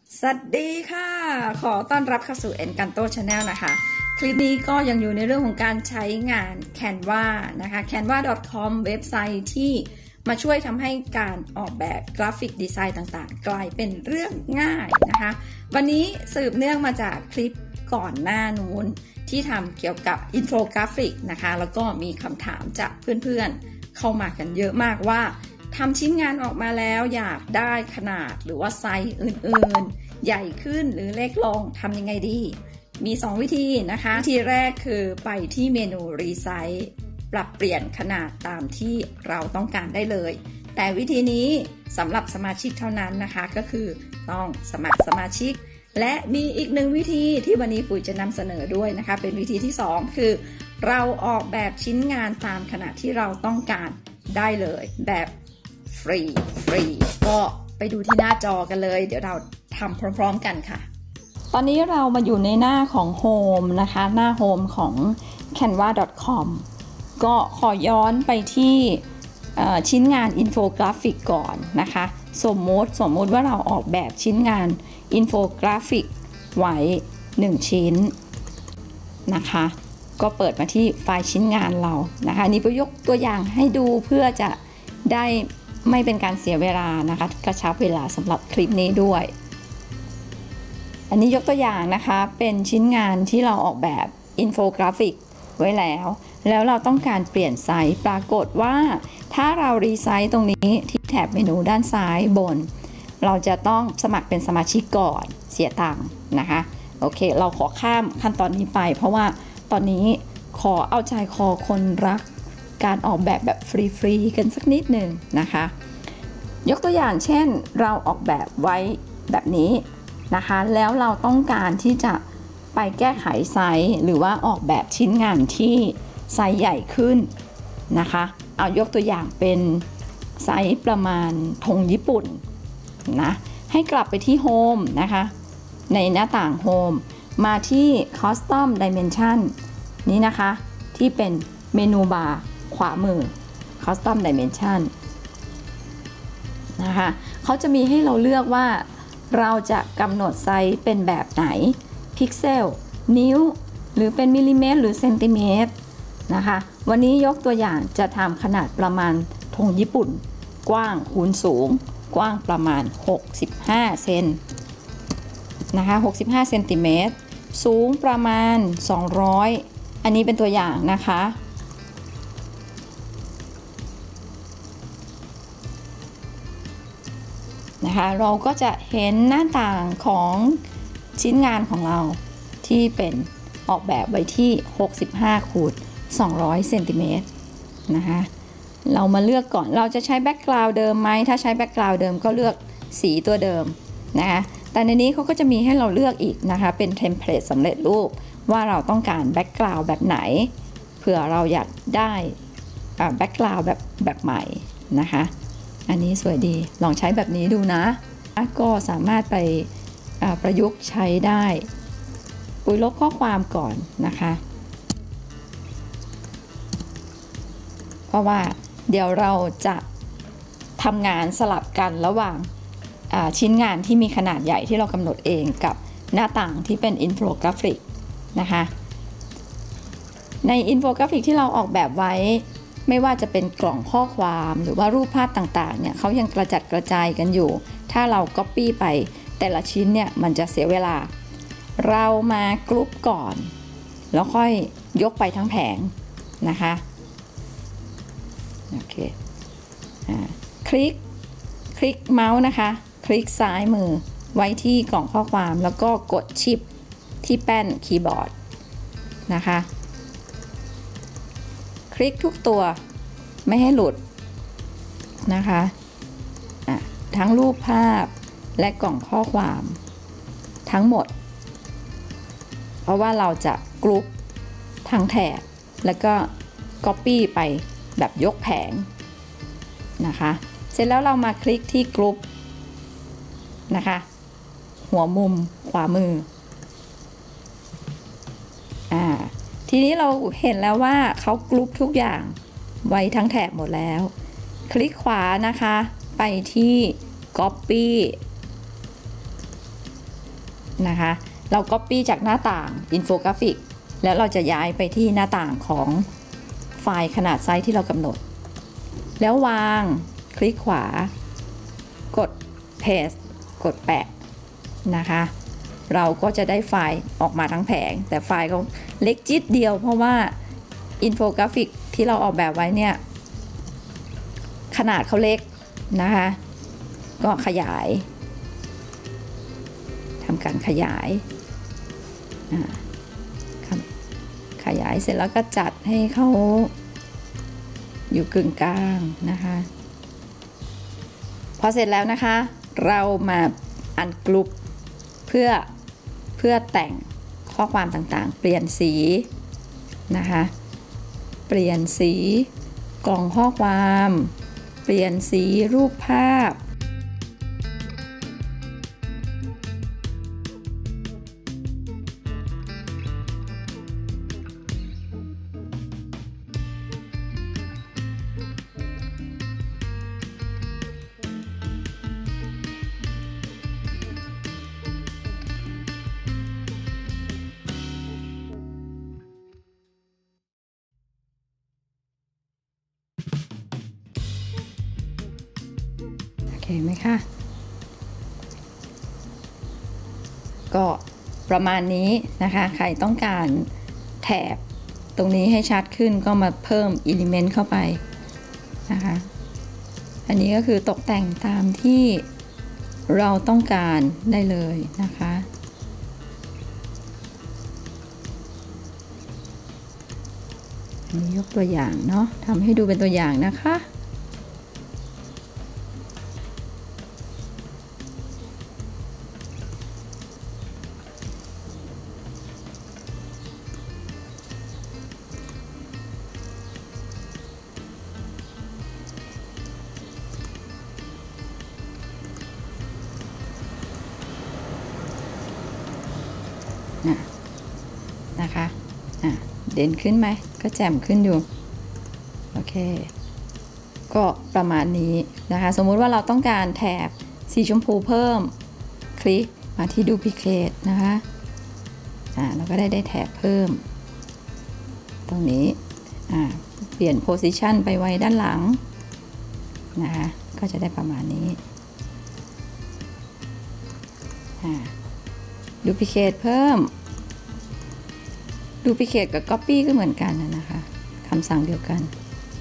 สวัสดีค่ะขอต้อนรับเข้าสู่ Encanto Channel นะคะคลิปนี้ก็ยังอยู่ในเรื่องของการใช้งาน Canva นะคะ canva.com เว็บไซต์ที่มาช่วยทำให้การออกแบบกราฟิกดีไซน์ต่างๆกลายเป็นเรื่องง่ายนะคะวันนี้สืบเนื่องมาจากคลิปก่อนหน้านู้นที่ทำเกี่ยวกับอินโฟกราฟิกนะคะแล้วก็มีคำถามจากเพื่อนๆเข้ามากันเยอะมากว่าทำชิ้นงานออกมาแล้วอยากได้ขนาดหรือว่าไซส์อื่นๆใหญ่ขึ้นหรือเล็กลงทำยังไงดีมี2วิธีนะคะวิธีแรกคือไปที่เมนูรีไซส์ปรับเปลี่ยนขนาดตามที่เราต้องการได้เลยแต่วิธีนี้สำหรับสมาชิกเท่านั้นนะคะก็คือต้องสมัครสมาชิกและมีอีกหนึ่งวิธีที่วันนี้ปุ๋ยจะนำเสนอด้วยนะคะเป็นวิธีที่2คือเราออกแบบชิ้นงานตามขนาดที่เราต้องการได้เลยแบบฟรีก็ไปดูที่หน้าจอกันเลยเดี๋ยวเราทำพร้อมๆกันค่ะตอนนี้เรามาอยู่ในหน้าของ Home นะคะหน้า Home ของ canva.com ก็ขอย้อนไปที่ชิ้นงานอินโฟกราฟิกก่อนนะคะสมมติว่าเราออกแบบชิ้นงานอินโฟกราฟิกไว้1ชิ้นนะคะก็เปิดมาที่ไฟล์ชิ้นงานเรานะคะนี่ไปยกตัวอย่างให้ดูเพื่อจะได้ไม่เป็นการเสียเวลานะคะกระชับเวลาสำหรับคลิปนี้ด้วยอันนี้ยกตัวอย่างนะคะเป็นชิ้นงานที่เราออกแบบอินโฟกราฟิกไว้แล้วเราต้องการเปลี่ยนไซส์ปรากฏว่าถ้าเรารีไซส์ตรงนี้ที่แถบเมนูด้านซ้ายบนเราจะต้องสมัครเป็นสมาชิกก่อนเสียตังค์นะคะโอเคเราขอข้ามขั้นตอนนี้ไปเพราะว่าตอนนี้ขอเอาใจคอคนรักการออกแบบฟรีๆกันสักนิดหนึ่งนะคะยกตัวอย่างเช่นเราออกแบบไว้แบบนี้นะคะแล้วเราต้องการที่จะไปแก้ไขไซส์หรือว่าออกแบบชิ้นงานที่ไซส์ใหญ่ขึ้นนะคะเอายกตัวอย่างเป็นไซส์ประมาณธงญี่ปุ่นนะให้กลับไปที่ Home นะคะในหน้าต่าง Home มาที่ Custom Dimension นี้นะคะที่เป็นเมนูบาร์ขวามือ Custom Dimension นะคะเขาจะมีให้เราเลือกว่าเราจะกำหนดไซส์เป็นแบบไหนพิกเซลนิ้วหรือเป็นมิลลิเมตรหรือเซนติเมตรนะคะวันนี้ยกตัวอย่างจะทำขนาดประมาณธงญี่ปุ่นกว้างคูณสูงกว้างประมาณ65เซนนะคะ65เซนติเมตรสูงประมาณ200อันนี้เป็นตัวอย่างนะคะเราก็จะเห็นหน้าต่างของชิ้นงานของเราที่เป็นออกแบบไว้ที่65คูณ200เซนติเมตรนะคะเรามาเลือกก่อนเราจะใช้แบ็กกราวด์เดิมไหมถ้าใช้แบ็กกราวด์เดิมก็เลือกสีตัวเดิมนะคะแต่ในนี้เขาก็จะมีให้เราเลือกอีกนะคะเป็นเทมเพลตสำเร็จรูปว่าเราต้องการแบ็กกราวด์แบบไหนเผื่อเราอยากได้แบ็กกราวด์แบบใหม่นะคะอันนี้สวยดีลองใช้แบบนี้ดูนะก็สามารถไปประยุกต์ใช้ได้ปุ๋ยลบข้อความก่อนนะคะเพราะว่าเดี๋ยวเราจะทำงานสลับกันระหว่างชิ้นงานที่มีขนาดใหญ่ที่เรากำหนดเองกับหน้าต่างที่เป็นอินโฟกราฟิกนะคะในอินโฟกราฟิกที่เราออกแบบไว้ไม่ว่าจะเป็นกล่องข้อความหรือว่ารูปภาพต่างๆเนี่ยเขายังกระจัดกระจายกันอยู่ถ้าเรา Copy ไปแต่ละชิ้นเนี่ยมันจะเสียเวลาเรามากรุ๊ปก่อนแล้วค่อยยกไปทั้งแผงนะคะโอเคคลิกเมาส์นะคะคลิกซ้ายมือไว้ที่กล่องข้อความแล้วก็กดชิปที่แป้นคีย์บอร์ดนะคะคลิกทุกตัวไม่ให้หลุดนะคะทั้งรูปภาพและกล่องข้อความทั้งหมดเพราะว่าเราจะกรุ๊ปทั้งแถบแล้วก็ Copy ไปแบบยกแผงนะคะเสร็จแล้วเรามาคลิกที่กรุ๊ปนะคะหัวมุมขวามือทีนี้เราเห็นแล้วว่าเขากรุ๊ปทุกอย่างไว้ทั้งแถบหมดแล้วคลิกขวานะคะไปที่ Copy นะคะเรา Copy จากหน้าต่างอินโฟกราฟิกแล้วเราจะย้ายไปที่หน้าต่างของไฟล์ขนาดไซส์ที่เรากำหนดแล้ววางคลิกขวากด Paste กดแปะนะคะเราก็จะได้ไฟล์ออกมาทั้งแผงแต่ไฟล์เขาเล็กจิดเดียวเพราะว่าอินโฟกราฟิกที่เราออกแบบไว้เนี่ยขนาดเขาเล็กนะคะก็ขยายทำการขยายขยายเสร็จแล้วก็จัดให้เขาอยู่กึ่งกลางนะคะพอเสร็จแล้วนะคะเรามาอันกรุ๊ปเพื่อแต่งข้อความต่างๆเปลี่ยนสีนะคะเปลี่ยนสีกล่องข้อความเปลี่ยนสีรูปภาพโอเคไหมคะก็ประมาณนี้นะคะใครต้องการแถบตรงนี้ให้ชัดขึ้นก็มาเพิ่มอิเลเมนต์เข้าไปนะคะอันนี้ก็คือตกแต่งตามที่เราต้องการได้เลยนะคะอันนี้ยกตัวอย่างเนาะทำให้ดูเป็นตัวอย่างนะคะนะคะเด่นขึ้นไหมก็แจ่มขึ้นอยู่โอเคก็ประมาณนี้นะคะสมมุติว่าเราต้องการแถบสีชมพูเพิ่มคลิกมาที่ Duplicate นะคะเราก็ได้แถบเพิ่มตรงนี้เปลี่ยน Position ไปไว้ด้านหลังนะคะก็จะได้ประมาณนี้Duplicate เพิ่มDuplicate กับ Copy ก็เหมือนกันนะคะคำสั่งเดียวกัน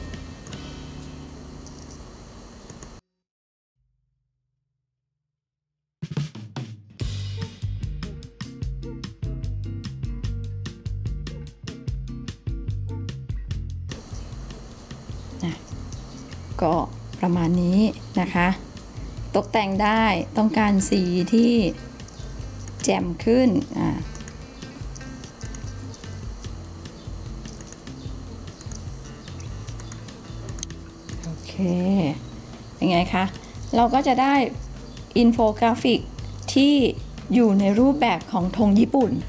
ก็ประมาณนี้นะคะตกแต่งได้ต้องการสีที่แจ่มขึ้นโอเคยังไงคะเราก็จะได้อินโฟกราฟิกที่อยู่ในรูปแบบของธงญี่ปุ่น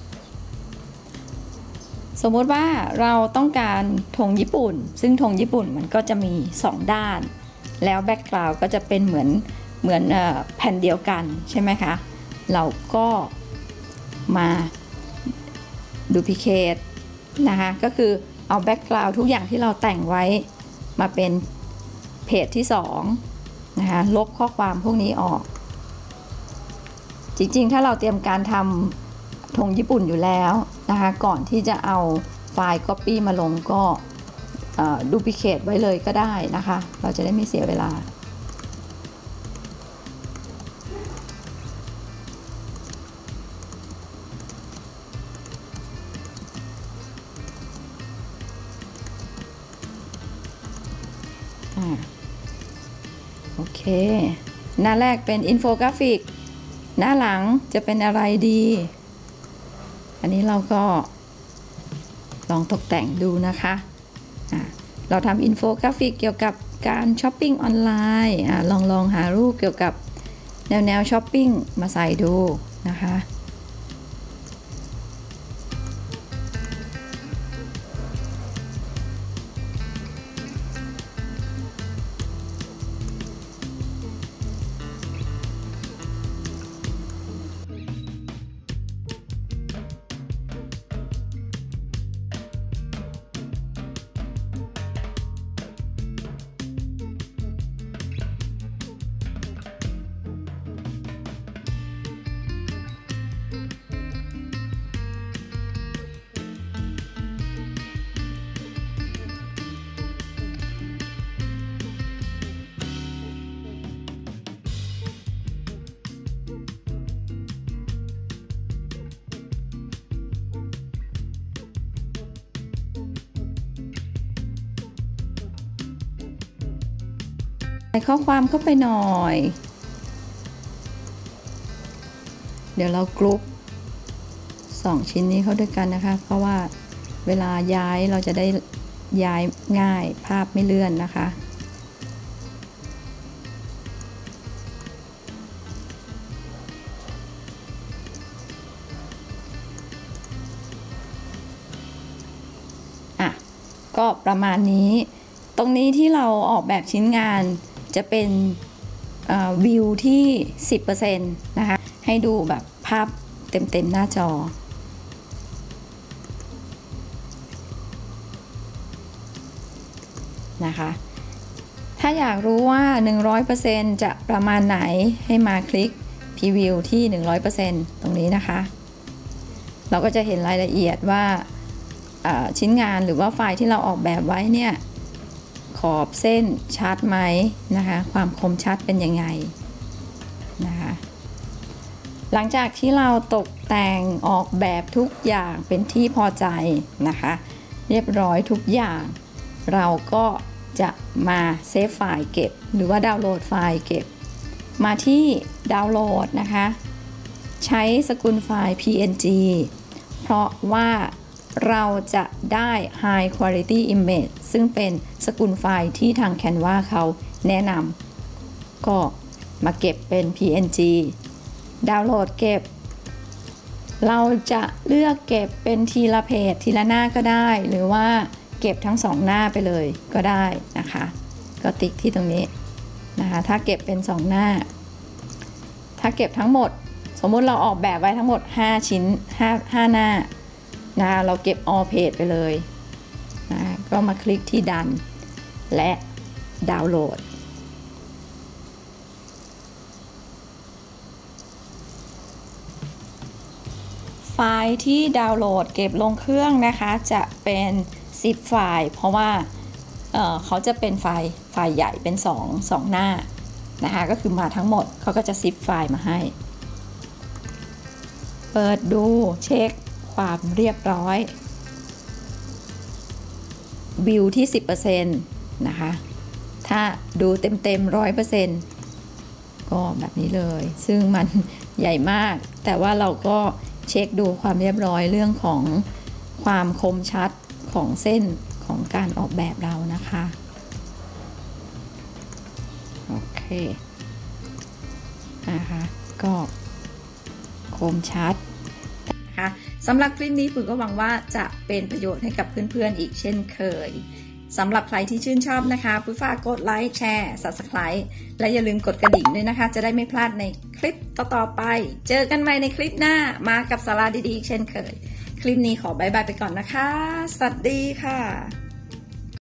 สมมติว่าเราต้องการธงญี่ปุ่นซึ่งธงญี่ปุ่นมันก็จะมี2ด้านแล้วแบ็กกราวด์ก็จะเป็นเหมือนแผ่นเดียวกันใช่ไหมคะเราก็มาDuplicateนะคะก็คือเอาแบ็กกราวด์ทุกอย่างที่เราแต่งไว้มาเป็นเพจที่2นะคะลบข้อความพวกนี้ออกจริงๆถ้าเราเตรียมการทำธงญี่ปุ่นอยู่แล้วนะคะก่อนที่จะเอาไฟล์ Copy มาลงก็Duplicate ไว้เลยก็ได้นะคะเราจะได้ไม่เสียเวลาโอเคหน้าแรกเป็นอินโฟกราฟิกหน้าหลังจะเป็นอะไรดีอันนี้เราก็ลองตกแต่งดูนะคะเราทำอินโฟกราฟิกเกี่ยวกับการช้อปปิ้งออนไลน์ลองหารูปเกี่ยวกับแนวช้อปปิ้งมาใส่ดูนะคะใส่ข้อความเข้าไปหน่อยเดี๋ยวเรากรุ๊ป2ชิ้นนี้เข้าด้วยกันนะคะเพราะว่าเวลาย้ายเราจะได้ย้ายง่ายภาพไม่เลื่อนนะคะก็ประมาณนี้ตรงนี้ที่เราออกแบบชิ้นงานจะเป็นวิวที่ 10% นะคะให้ดูแบบภาพเต็มหน้าจอนะคะถ้าอยากรู้ว่า 100% จะประมาณไหนให้มาคลิก Preview ที่ 100% ตรงนี้นะคะเราก็จะเห็นรายละเอียดว่าชิ้นงานหรือว่าไฟล์ที่เราออกแบบไว้เนี่ยขอบเส้นชัดไหมนะคะความคมชัดเป็นยังไงนะคะหลังจากที่เราตกแต่งออกแบบทุกอย่างเป็นที่พอใจนะคะเรียบร้อยทุกอย่างเราก็จะมาเซฟไฟล์เก็บหรือว่าดาวน์โหลดไฟล์เก็บมาที่ดาวน์โหลดนะคะใช้สกุลไฟล์ PNG เพราะว่าเราจะได้ High Quality Image ซึ่งเป็นสกุลไฟล์ที่ทาง Canva เขาแนะนำก็มาเก็บเป็น PNG ดาวน์โหลดเก็บเราจะเลือกเก็บเป็นทีละเพจทีละหน้าก็ได้หรือว่าเก็บทั้ง2หน้าไปเลยก็ได้นะคะก็ติ๊กที่ตรงนี้นะคะถ้าเก็บเป็น2หน้าถ้าเก็บทั้งหมดสมมุติเราออกแบบไว้ทั้งหมด5ชิ้น5หน้านะเราเก็บ all page ไปเลยนะก็มาคลิกที่ดันและดาวน์โหลดไฟล์ที่ดาวน์โหลดเก็บลงเครื่องนะคะจะเป็น zip ไฟล์เพราะว่าเขาจะเป็นไฟล์ใหญ่เป็น2หน้านะคะก็คือมาทั้งหมดเขาก็จะ zip ไฟล์มาให้เปิดดูเช็คความเรียบร้อยวิวที่ 10% นะคะถ้าดูเต็ม 100% ก็แบบนี้เลยซึ่งมันใหญ่มากแต่ว่าเราก็เช็คดูความเรียบร้อยเรื่องของความคมชัดของเส้นของการออกแบบเรานะคะโอเคนะคะก็คมชัดนะคะสำหรับคลิปนี้ปุ๋ยก็หวังว่าจะเป็นประโยชน์ให้กับเพื่อนๆอีกเช่นเคยสำหรับใครที่ชื่นชอบนะคะปุ๋ยฝากกดไลค์แชร์ Subscribe และอย่าลืมกดกระดิ่งด้วยนะคะจะได้ไม่พลาดในคลิปต่อๆไปเจอกันใหม่ในคลิปหน้ามากับสาระดีๆเช่นเคยคลิปนี้ขอบายบายไปก่อนนะคะสวัสดีค่ะ